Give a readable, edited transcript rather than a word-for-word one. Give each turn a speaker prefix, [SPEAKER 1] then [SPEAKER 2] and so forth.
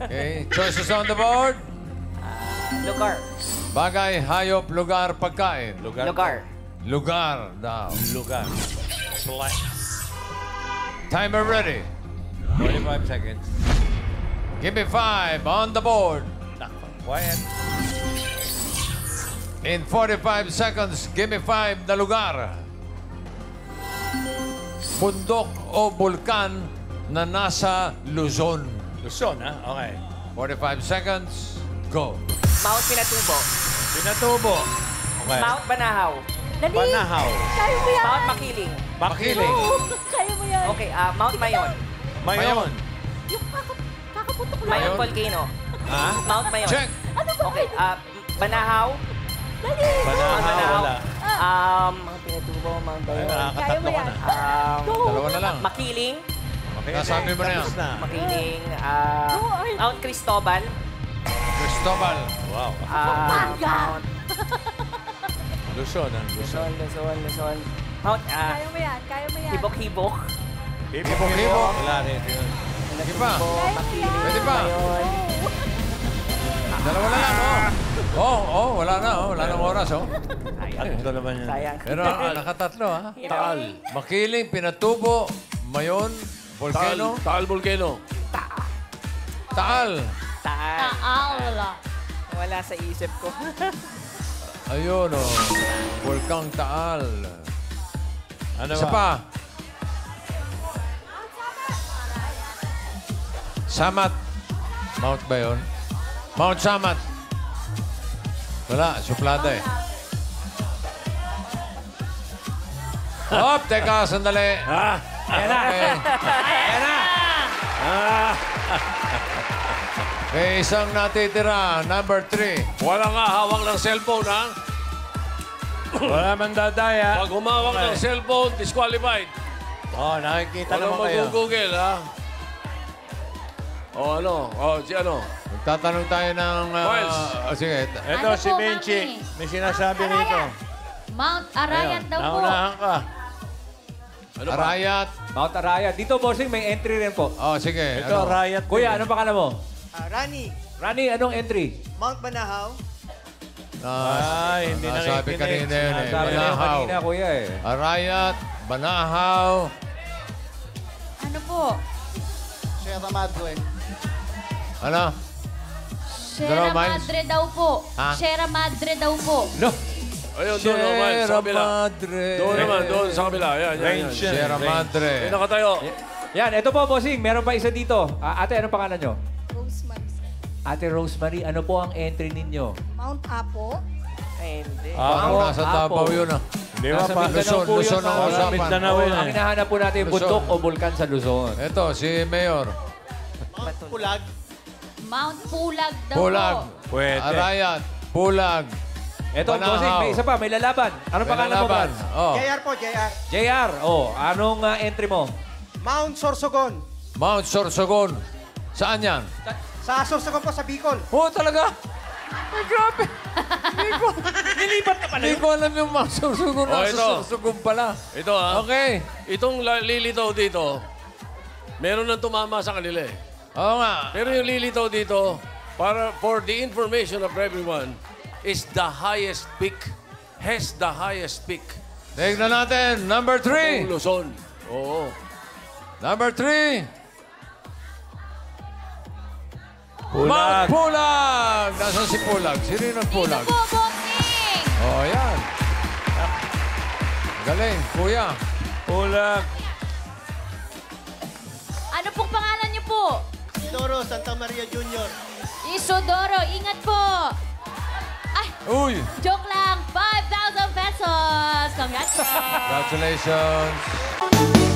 [SPEAKER 1] Okay, choices on the board.
[SPEAKER 2] Lugar.
[SPEAKER 1] Bagay, hayop, lugar, pagkain.
[SPEAKER 2] Lugar.
[SPEAKER 1] Lugar daw.
[SPEAKER 3] Lugar.
[SPEAKER 1] Timer ready.
[SPEAKER 3] 45 seconds.
[SPEAKER 1] Give me 5 on the board.
[SPEAKER 3] Quiet.
[SPEAKER 1] In 45 seconds, give me 5 na lugar. Bundok o bulkan na nasa Luzon.
[SPEAKER 3] Luzon, ha? Okay.
[SPEAKER 1] 45 seconds, go.
[SPEAKER 2] Mount Pinatubo.
[SPEAKER 3] Pinatubo. Okay.
[SPEAKER 2] Mount Banahaw.
[SPEAKER 4] Dali!
[SPEAKER 3] Banahaw.
[SPEAKER 4] Kaya mo yan!
[SPEAKER 2] Mount Makiling.
[SPEAKER 3] Makiling.
[SPEAKER 4] Oo, kaya mo yan!
[SPEAKER 2] Okay, Mount Mayon.
[SPEAKER 3] Mayon.
[SPEAKER 4] Yung kakaputok lang.
[SPEAKER 2] Mayon Volcano.
[SPEAKER 3] Ha?
[SPEAKER 2] Mount Mayon.
[SPEAKER 1] Check.
[SPEAKER 4] Ano ba?
[SPEAKER 2] Okay, Banahaw.
[SPEAKER 4] Dali!
[SPEAKER 3] Banahaw. Wala.
[SPEAKER 2] Mount Pinatubo, Mount
[SPEAKER 3] Ay,
[SPEAKER 2] Bayon.
[SPEAKER 4] Kaya mo
[SPEAKER 3] nakakatatlo ka
[SPEAKER 4] yan.
[SPEAKER 3] na.
[SPEAKER 4] Go!
[SPEAKER 1] Dalawa na lang.
[SPEAKER 2] Makiling.
[SPEAKER 3] Okay.
[SPEAKER 1] Nasabi mo na yan.
[SPEAKER 3] Tapos na.
[SPEAKER 2] Makiling.
[SPEAKER 4] Go, Arl.
[SPEAKER 2] Mount Cristobal.
[SPEAKER 1] Cristobal.
[SPEAKER 3] Wow.
[SPEAKER 4] Pampanga.
[SPEAKER 2] Mount
[SPEAKER 3] Luzon, ha? Luzon.
[SPEAKER 2] Luzon. Mount
[SPEAKER 4] Kaya mo yan, kaya mo yan.
[SPEAKER 2] Hibok-Hibok.
[SPEAKER 1] Hibok-hibok.
[SPEAKER 3] Wala rin yun.
[SPEAKER 1] Sige pa.
[SPEAKER 2] Makiling.
[SPEAKER 1] Pwede pa.
[SPEAKER 2] Mayon.
[SPEAKER 1] Dalawa na lang, wala na, Wala nang oras,
[SPEAKER 2] Sayang.
[SPEAKER 3] Ito naman yun.
[SPEAKER 2] Sayang.
[SPEAKER 1] Pero nakatatlo, ha?
[SPEAKER 3] Taal.
[SPEAKER 1] Makiling, Pinatubo, Mayon, Volcano,
[SPEAKER 3] Taal Volcano.
[SPEAKER 1] Taal.
[SPEAKER 2] Taal. Wala sa isip ko.
[SPEAKER 1] Ayun, Volcang Taal.
[SPEAKER 3] Ano
[SPEAKER 1] Isa
[SPEAKER 3] ba?
[SPEAKER 1] pa. Samat. Mount ba yun? Mount Samat. Wala, suplada eh. Hop, teka, sandali.
[SPEAKER 3] Ha?
[SPEAKER 1] Ayan na. Ayan na. May isang natitira, number 3.
[SPEAKER 5] Wala nga hawak ng cellphone, ha?
[SPEAKER 3] Wala man dadaya.
[SPEAKER 5] Pag humawak ng cellphone, disqualified.
[SPEAKER 3] Oh, nakikita
[SPEAKER 5] Walang
[SPEAKER 3] naman kayo.
[SPEAKER 5] mag-google, ha? O ano? O, si ano?
[SPEAKER 1] Magtatanong tayo ng...
[SPEAKER 5] Miles.
[SPEAKER 1] Sige.
[SPEAKER 3] Ito
[SPEAKER 6] Ano
[SPEAKER 3] si
[SPEAKER 6] po,
[SPEAKER 3] Benchi.
[SPEAKER 6] Mami?
[SPEAKER 3] May sinasabi rito.
[SPEAKER 6] Mount Arayat daw po.
[SPEAKER 3] Naunahan ka.
[SPEAKER 5] Ano ba?
[SPEAKER 1] Arayat.
[SPEAKER 7] Mount Arayat. Dito, bossing, may entry rin po.
[SPEAKER 1] Oh, sige.
[SPEAKER 3] Ito, riot.
[SPEAKER 7] Kuya, anong pangalan mo?
[SPEAKER 8] Rani,
[SPEAKER 7] Rani, anong entry?
[SPEAKER 8] Mount Banahaw.
[SPEAKER 3] Ay, hindi
[SPEAKER 1] nasabi
[SPEAKER 3] nakikinig.
[SPEAKER 1] kanina yun eh.
[SPEAKER 7] Sabi na yung
[SPEAKER 1] Banahaw.
[SPEAKER 7] kanina, kuya eh.
[SPEAKER 1] Arayat, Banahaw.
[SPEAKER 6] Ano po?
[SPEAKER 8] Sierra Madre.
[SPEAKER 1] Ano?
[SPEAKER 6] Sierra
[SPEAKER 1] Miles?
[SPEAKER 6] Madre daw po.
[SPEAKER 1] Ha?
[SPEAKER 6] Sierra Madre daw po.
[SPEAKER 7] No.
[SPEAKER 5] Ayun, doon, no, Miles, sa
[SPEAKER 1] Sierra
[SPEAKER 5] kabila.
[SPEAKER 1] Madre.
[SPEAKER 5] Doon naman, doon sa kabila. Yan, yan, yan.
[SPEAKER 3] Range yan.
[SPEAKER 1] Sierra Madre.
[SPEAKER 5] Yan, nakatayo.
[SPEAKER 7] Yan, ito po, bossing. Meron pa isa dito. Ate, anong pangalan nyo?
[SPEAKER 4] Rosemary.
[SPEAKER 7] Ate Rosemary, ano po ang entry ninyo?
[SPEAKER 4] Mount Apo.
[SPEAKER 2] Ay, hindi.
[SPEAKER 1] Parang
[SPEAKER 7] Apo,
[SPEAKER 1] nasa
[SPEAKER 7] Apo.
[SPEAKER 1] Davao yun ah.
[SPEAKER 3] Di ba
[SPEAKER 7] Nasa
[SPEAKER 3] pa?
[SPEAKER 7] Mindanao po yun,
[SPEAKER 1] Luzon ang
[SPEAKER 7] mga
[SPEAKER 1] usapan.
[SPEAKER 3] Mindanao
[SPEAKER 7] Oh,
[SPEAKER 3] yun
[SPEAKER 7] ang
[SPEAKER 3] eh.
[SPEAKER 7] hinahanap po natin,
[SPEAKER 1] Luzon.
[SPEAKER 7] bundok o bulkan sa Luzon.
[SPEAKER 1] Ito, si Mayor.
[SPEAKER 8] Mount Pulag.
[SPEAKER 6] Mount Pulag daw
[SPEAKER 1] Pulag.
[SPEAKER 6] po.
[SPEAKER 3] Pwede.
[SPEAKER 1] Arayat. Pulag.
[SPEAKER 7] Ito,
[SPEAKER 1] Banahaw.
[SPEAKER 7] bossing, may isa pa, may lalaban. Anong pangalan mo,
[SPEAKER 1] Lalaban.
[SPEAKER 7] Brad?
[SPEAKER 1] Oh.
[SPEAKER 8] JR po, JR.
[SPEAKER 7] JR, oh, anong entry mo?
[SPEAKER 8] Mount Sorsogon.
[SPEAKER 1] Mount Sorsogon. Saan yan?
[SPEAKER 8] Sa Sorsogon po, sa Bicol.
[SPEAKER 1] Oh, talaga? Ay, grabe.
[SPEAKER 7] Nilipat ka
[SPEAKER 1] Hindi ko alam yung Mount Sorsogon.
[SPEAKER 5] Oh,
[SPEAKER 1] Nasa
[SPEAKER 5] ito.
[SPEAKER 1] Sorsogon pala.
[SPEAKER 5] Ito, ha?
[SPEAKER 1] Okay.
[SPEAKER 5] Itong lilitaw dito, meron nang tumama sa kanila eh.
[SPEAKER 1] Oo nga.
[SPEAKER 5] Pero yung lilitaw dito, for the information of everyone, is the highest peak. Has the highest peak.
[SPEAKER 1] Tignan natin. Number 3.
[SPEAKER 5] Ng Luzon. Oo.
[SPEAKER 1] Number 3. Mount
[SPEAKER 3] Pulag.
[SPEAKER 1] Pulag. Nasaan si Pulag? Sino yung
[SPEAKER 6] Dito
[SPEAKER 1] Pulag?
[SPEAKER 6] po, bossing.
[SPEAKER 1] Oh, yan. Galing, kuya.
[SPEAKER 3] Pulag.
[SPEAKER 6] Ano pong pangalan niyo po?
[SPEAKER 8] Isidoro Santa Maria Jr.
[SPEAKER 6] Isodoro. Ingat po. Ay,
[SPEAKER 1] Uy,
[SPEAKER 6] joke lang. 5,000 pesos. Congrats po.
[SPEAKER 1] congratulations.